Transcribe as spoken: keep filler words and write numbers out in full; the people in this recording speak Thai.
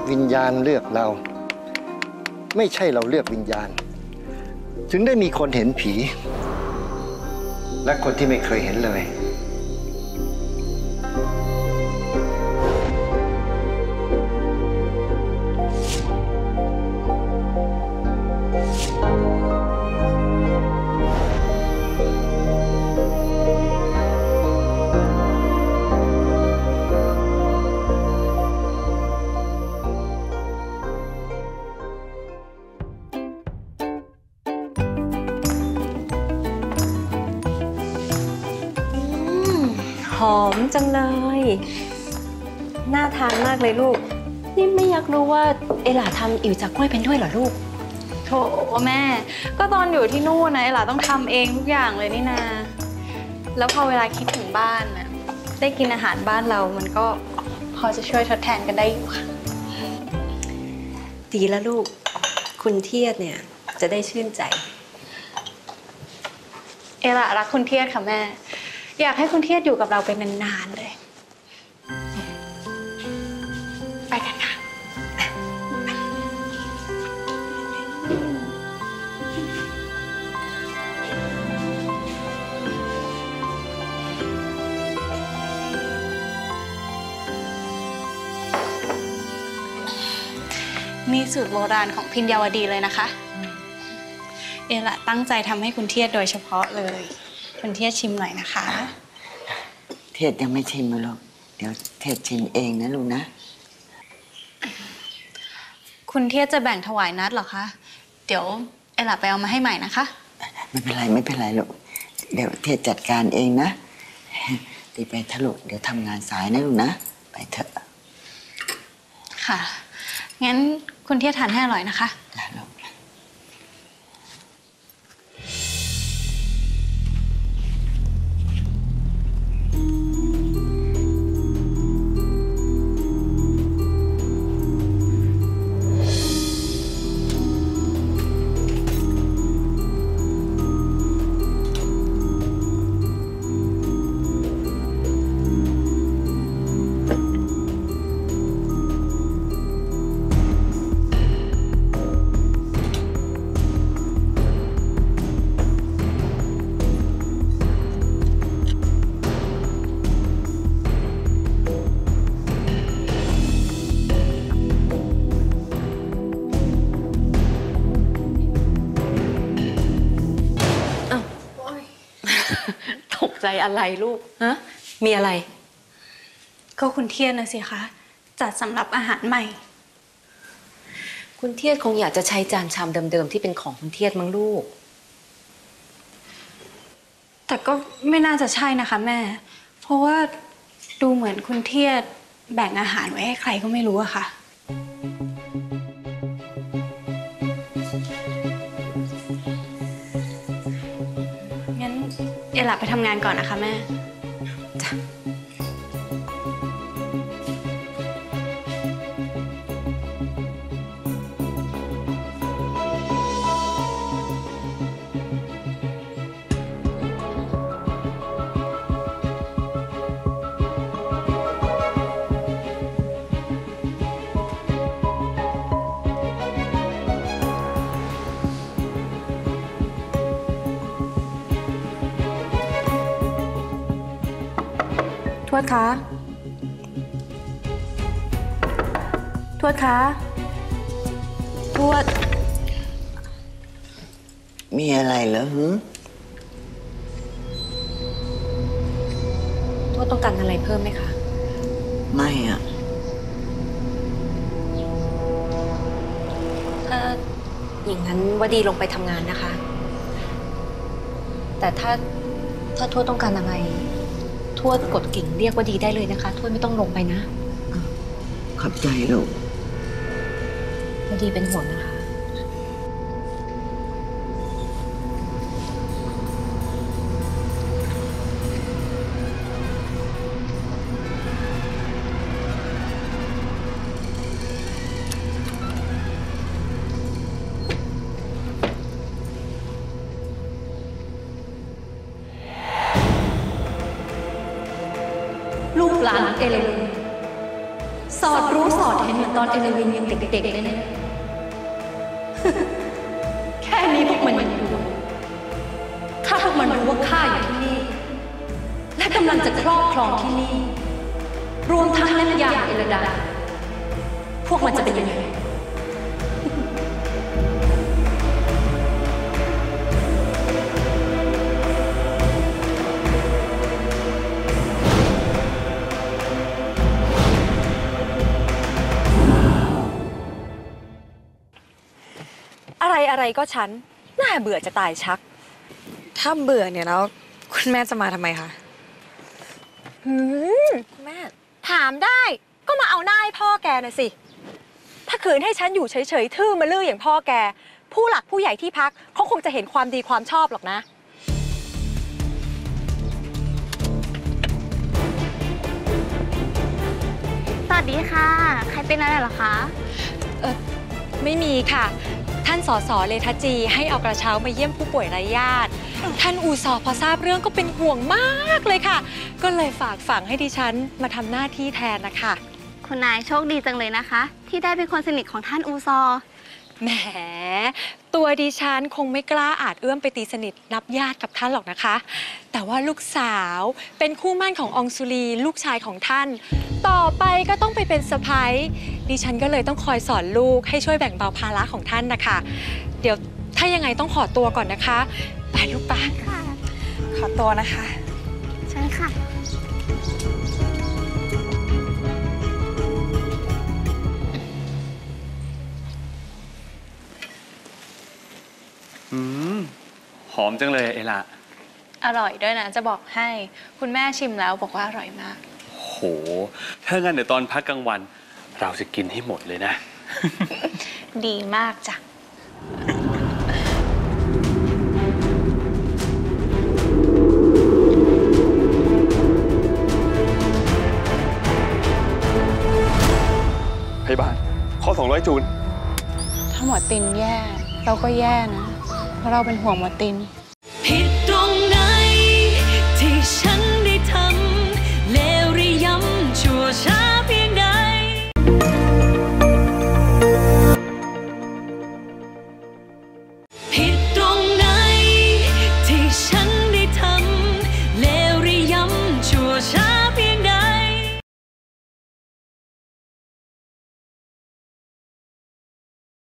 วิญญาณเลือกเราไม่ใช่เราเลือกวิญญาณถึงได้มีคนเห็นผีและคนที่ไม่เคยเห็นเลยหอมจังเลยน่าทานมากเลยลูกนี่ไม่อยากรู้ว่าเอหล่าทำอิ๋วจากกล้วยเป็นด้วยเหรอลูกโถแม่ก็ตอนอยู่ที่นู่นนะเอหล่าต้องทำเองทุกอย่างเลยนี่นาแล้วพอเวลาคิดถึงบ้านนะได้กินอาหารบ้านเรามันก็พอจะช่วยทดแทนกันได้อยู่ค่ะดีแล้วลูกคุณเทียดเนี่ยจะได้ชื่นใจเอหล่ารักคุณเทียดค่ะแม่อยากให้คุณเทียดอยู่กับเราเป็นนานๆเลยไปกันค่ะนี่สูตรโบราณของพิญญาวดีเลยนะคะเอล่ะตั้งใจทำให้คุณเทียดโดยเฉพาะเลยคุณเทียดชิมหน่อยนะคะเทียดยังไม่ชิมหรอกเดี๋ยวเทียดชิมเองนะลูกนะคุณเทียดจะแบ่งถวายนัดเหรอคะเดี๋ยวเอล่ะไปเอามาให้ใหม่นะคะไม่เป็นไรไม่เป็นไรลูกเดี๋ยวเทียดจัดการเองนะตีไปทะลุเดี๋ยวทำงานสายนะลูกนะไปเถอะค่ะงั้นคุณเทียดทานให้อร่อยนะคะได้ลูกตกใจอะไรลูกฮะมีอะไรก็คุณเทียดนะสิคะจัดสำหรับอาหารใหม่คุณเทียดคงอยากจะใช้จานชามเดิมๆที่เป็นของคุณเทียดมั้งลูกแต่ก็ไม่น่าจะใช่นะคะแม่เพราะว่าดูเหมือนคุณเทียดแบ่งอาหารไว้ให้ใครก็ไม่รู้อะค่ะงั้นเอล่ะไปทำงานก่อนนะคะแม่จ้ะทวดคะทวดคะทวดมีอะไรเหรอฮึทวดต้องการอะไรเพิ่มไหมคะไม่อ่ะเอออย่างนั้นวดีลงไปทำงานนะคะแต่ถ้าถ้าทวดต้องการอะไรทวดกดกิ่งเรียกว่าดีได้เลยนะคะทวดไม่ต้องลงไปนะขอบใจลูกว่าดีเป็นห่วงนะคะลูกหลานเอเลนสอดรู้สอดเห็นเหมือนตอนเอเลวินยังเด็กๆเลยนะ แค่นี้พวกมันยังรู้ถ้าพวกมันรู้ว่าข้าอยู่ที่นี่ และกำลังจะครอบครองที่นี่ รวมทั้งนักยาเอลดา พวกมันจะเป็นยังไง อะไรอะไรก็ฉัน น่าเบื่อจะตายชักถ้าเบื่อเนี่ยแล้วคุณแม่จะมาทำไมคะหืมคุณแม่ ถามได้ ก็มาเอาหน้าให้พ่อแกน่ะสิ ถ้าขืนให้ฉันอยู่เฉยๆทื่อมาลื้ออย่างพ่อแก ผู้หลักผู้ใหญ่ที่พักเขาคงจะเห็นความดีความชอบหรอกนะสวัสดีค่ะ ใครเป็นอะไรเหรอคะเออไม่มีค่ะ ท่านสสเลทจีให้เอากระเช้ามาเยี่ยมผู้ป่วยไร้ญาติ ท่านอูซอพอทราบเรื่องก็เป็นห่วงมากเลยค่ะ ก็เลยฝากฝังให้ดิฉันมาทำหน้าที่แทนนะคะคุณนายโชคดีจังเลยนะคะ ที่ได้เป็นคนสนิทของท่านอูซอแหม ตัวดิฉันคงไม่กล้าอาจเอื้อมไปตีสนิทนับญาติกับท่านหรอกนะคะ แต่ว่าลูกสาวเป็นคู่มั่นขององสุลีลูกชายของท่าน ต่อไปก็ต้องไปเป็นสะใภ้ดิฉันก็เลยต้องคอยสอนลูกให้ช่วยแบ่งเบาภาระของท่านนะคะ เดี๋ยวถ้ายังไงต้องขอตัวก่อนนะคะไปลูกป้าค่ะขอตัวนะคะใช่ค่ะอืมหอมจังเลยเอล่ะอร่อยด้วยนะ จะบอกให้ คุณแม่ชิมแล้วบอกว่าอร่อยมากโห ถ้างั้นเดี๋ยวตอนพักกลางวัน เราจะกินให้หมดเลยนะดีมากจ้ะพยาบาลข้อสองร้อยจูนถ้าหมอตินแย่ เราก็แย่นะ เพราะเราเป็นห่วงหมอตินผิดตรง